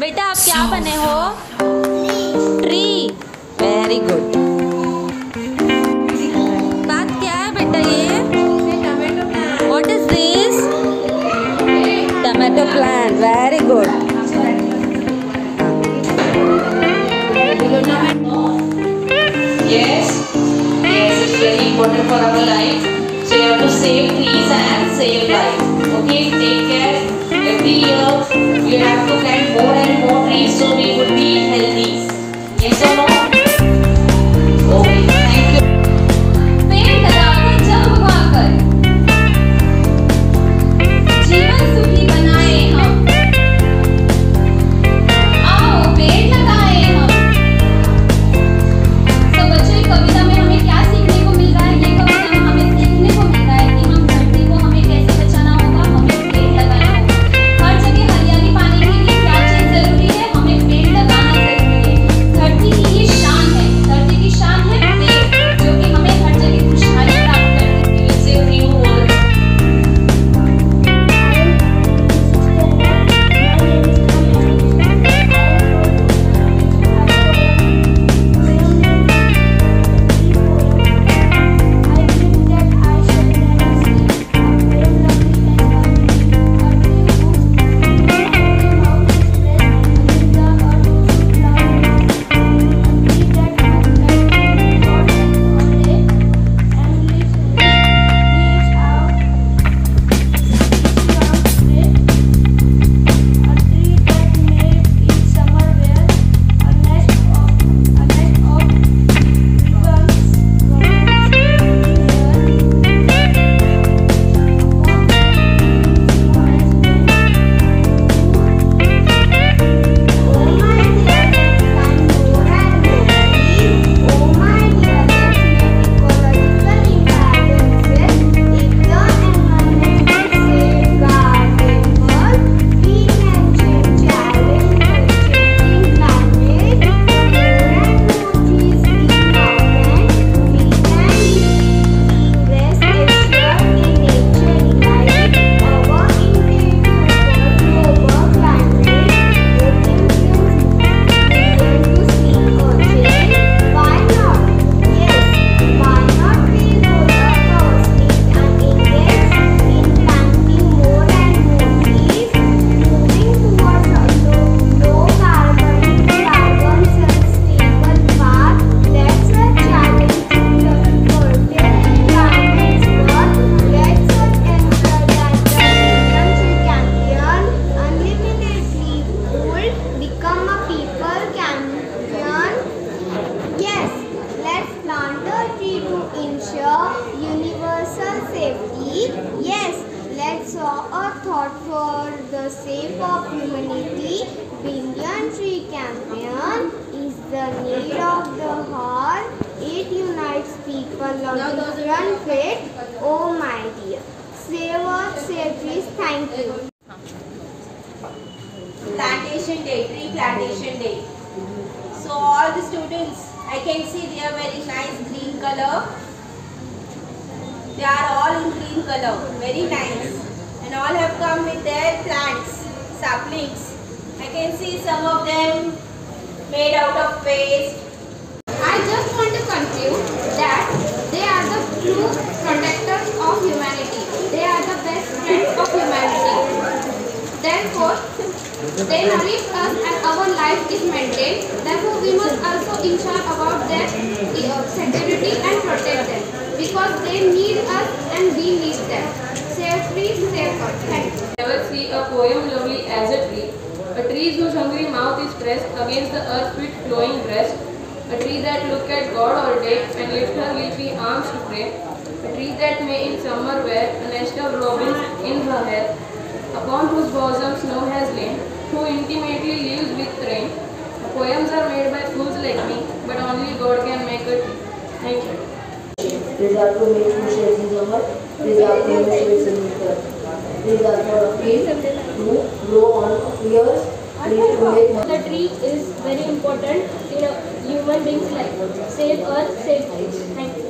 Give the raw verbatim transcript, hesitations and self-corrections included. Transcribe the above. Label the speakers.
Speaker 1: बेटा आप क्या बने हो? ट्री। Very good. बात क्या है बेटा ये? What is this? Tomato plant. Very good.
Speaker 2: Yes, yes, it's very important for our life. So you have to save trees and save life. Okay, take care. Every year you have to plant more and more trees so we would be healthy. Yes or no? Okay, thank you.
Speaker 1: पेड़ लगाकर जग उगाकर जीवन सुखी बनाए हम। आओ पेड़ लगाए हम। तो बच्चों ये कविता में हमें क्या सीखने को मिल रहा है? ये कविता में हमें सीखने को मिल रहा है कि हम धरती को हमें कैसे बचाना होगा, हमें पेड़ लगाना होगा। हर जगह हरियाली पाने के लिए क्या चीज जरूरी है? हमें पेड़ लगाना जरूरी है। धरती की ये शान है, धरती की शान है पेड़, जो कि हमें हर जगह खुशहाली प्राप्त करते हैं।
Speaker 2: Let's say a few words.
Speaker 3: A thought for the sake of humanity. Billion Tree Campaign is the need of the hour. It unites people on different faith. Oh my dear, save Earth, save trees. Thank you.
Speaker 4: Plantation Day, Tree Plantation Day. So all the students, I can see they are very nice green color. They are all in green color, very nice. And all have come with their plants, saplings. I can see some of them made out of waste.
Speaker 3: I just want to conclude that they are the true protectors of humanity. They are the best friends of humanity. Therefore, they nourish us and our life is maintained. Therefore, we must also ensure about their security and protect them, because they need us and we need them. Save trees, save Earth. Thank you.
Speaker 5: Never see a poem lovely as a tree. A tree whose hungry mouth is pressed against the earth's sweet flowing breast. A tree that look at God all day and lift her leafy arms to pray. A tree that may in summer wear a nest of robins in her hair, upon whose bosom snow has lain, who intimately lives with rain. Poems are made by fools like me, but only God can make a tree. Thank you.
Speaker 6: These are to make you share the summer. These are to make you share the winter. These are for a tree to grow on years. Trees to make
Speaker 7: The tree is very important in a human being's life. Save Earth, save trees. Thank you.